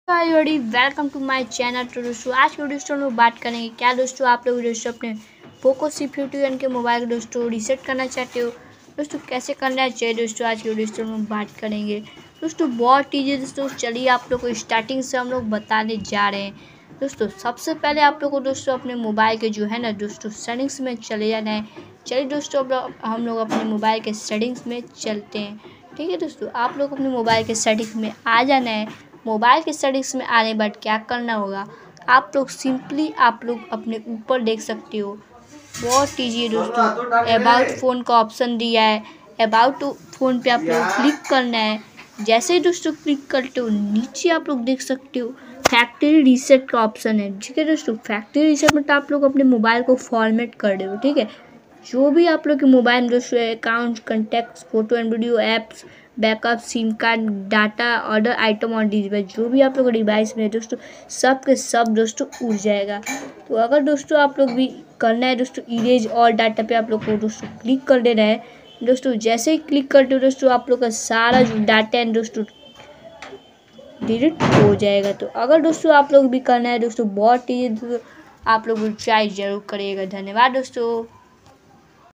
हाय बड़ी welcome to my channel. तो दोस्तों आज के दोस्तों हम लोग बात करेंगे क्या दोस्तों आप लोग दोस्तों अपने पोको C51 के मोबाइल को दोस्तों रीसेट करना चाहते हो। दोस्तों कैसे करना चाहिए दोस्तों आज के दोस्तों हम लोग बात करेंगे। दोस्तों बहुत ईजी दोस्तों, चलिए आप लोग को स्टार्टिंग से हम लोग बताने जा रहे हैं। दोस्तों सबसे पहले आप लोग को दोस्तों अपने मोबाइल के जो है ना दोस्तों सेटिंग्स में चले जाना है। चलिए दोस्तों हम लोग अपने मोबाइल के सेटिंग्स में चलते हैं। ठीक है दोस्तों, आप लोग अपने मोबाइल के सेटिंग्स में आ जाना है। मोबाइल के सेटिंग्स में आने बाद क्या करना होगा, आप लोग सिंपली आप लोग अपने ऊपर देख सकते हो। बहुत ईजी है दोस्तों, अबाउट फ़ोन का ऑप्शन दिया है। अबाउट फ़ोन पे आप लोग क्लिक करना है। जैसे ही दोस्तों क्लिक करते हो नीचे आप लोग देख सकते हो फैक्ट्री रीसेट का ऑप्शन है। ठीक है दोस्तों, फैक्ट्री रीसेट मतलब आप लोग अपने मोबाइल को फॉर्मेट कर रहे हो। ठीक है, जो भी आप लोग के मोबाइल में दोस्तों account, contacts, photo and video, apps, backup, SIM card, data, order, item और डिवाइस, जो भी आप लोग डिवाइस में है दोस्तों सब के सब दोस्तों उड़ जाएगा। तो अगर दोस्तों आप लोग भी करना है दोस्तों इरेज ऑल डाटा पे आप लोग को दोस्तों क्लिक कर देना है। दोस्तों जैसे ही क्लिक करते हो दोस्तों आप लोग का सारा जो डाटा है दोस्तों डिलीट हो जाएगा। तो अगर दोस्तों आप लोग भी करना है दोस्तों बहुत ईजी, आप लोग ट्राई जरूर करिएगा। धन्यवाद दोस्तों।